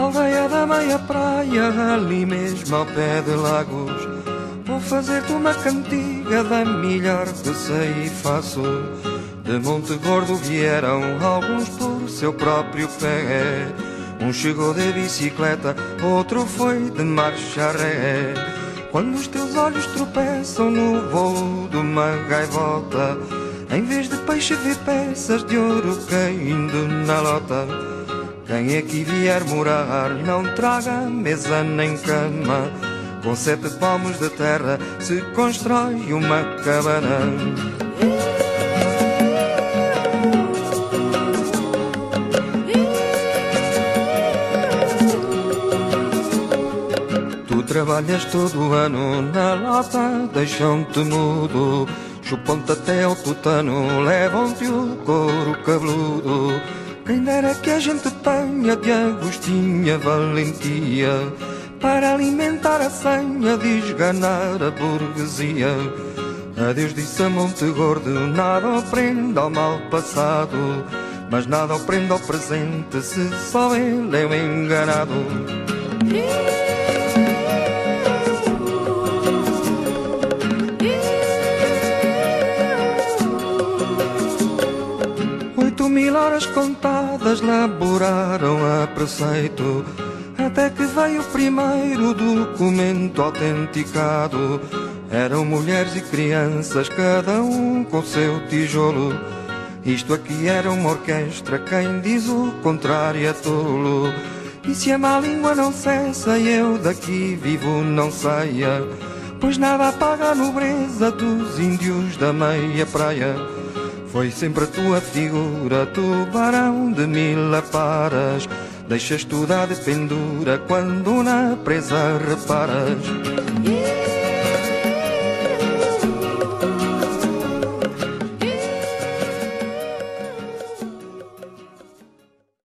aldeia da meia praia, ali mesmo ao pé de Lagos. Vou fazer-te uma cantiga da melhor que sei e faço. De Monte Gordo vieram alguns por seu próprio pé. Um chegou de bicicleta, outro foi de marcha ré. Quando os teus olhos tropeçam no voo de uma gaivota, em vez de peixe vê peças de ouro caindo na lota. Quem aqui vier morar não traga mesa nem cama. Com 7 palmos de terra se constrói uma cabana. Tu trabalhas todo o ano na lata, deixam-te mudo. Chupam-te até ao tutano, levam-te o couro cabeludo. Quem dera que a gente tenha de Agostinha valentia para alimentar a senha de esganar a burguesia. Adeus disse a Monte Gordo, nada aprenda ao mal passado, mas nada aprenda ao presente se só ele é o enganado. 8.000 horas contadas laboraram a preceito, até que veio o primeiro documento autenticado. Eram mulheres e crianças, cada um com seu tijolo. Isto aqui era uma orquestra, quem diz o contrário é tolo. E se a má língua não cessa e eu daqui vivo não saia, pois nada apaga a nobreza dos índios da meia praia. Foi sempre a tua figura, tubarão de 1000 aparas, deixas tudo à de pendura quando na presa reparas.